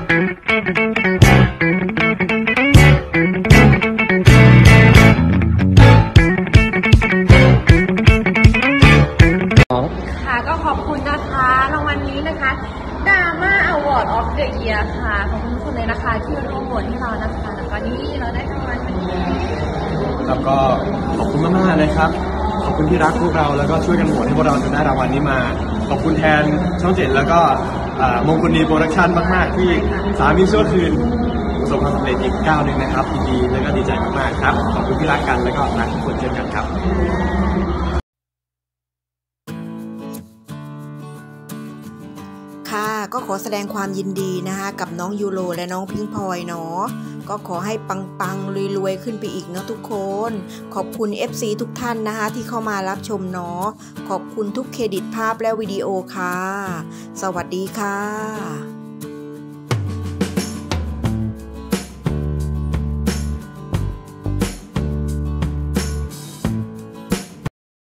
ค่ะก็ขอบคุณนะคะรางวัลนี้นะคะ Drama Award of the Year ค่ะขอบคุณทุกคนเลยนะคะที่ร่วมโหวตให้เรานะคะแล้วก็นี่เราได้รางวัลวันนี้ครับก็ขอบคุณมากๆเลยครับขอบคุณที่รักพวกเราแล้วก็ช่วยกันโหวตให้พวกเราจนได้รางวัลนี้มาขอบคุณแทนช่อง7แล้วก็มงคลดีโปรดักชั่นมากๆที่สามีชั่วคืนประสบความสำเร็จอีกก้าวหนึ่งนะครับดีๆแล้วก็ดีใจมากๆครับขอบคุณที่รักกันแล้วก็รักทุกคนเช่นกันครับค่ะก็ขอแสดงความยินดีนะคะกับน้องยูโรและน้องพิงพลอยเนาะก็ขอให้ปังๆรวยๆขึ้นไปอีกเนาะทุกคนขอบคุณ FC ทุกท่านนะคะที่เข้ามารับชมเนาะขอบคุณทุกเครดิตภาพและวิดีโอค่ะสวัสดีค่ะ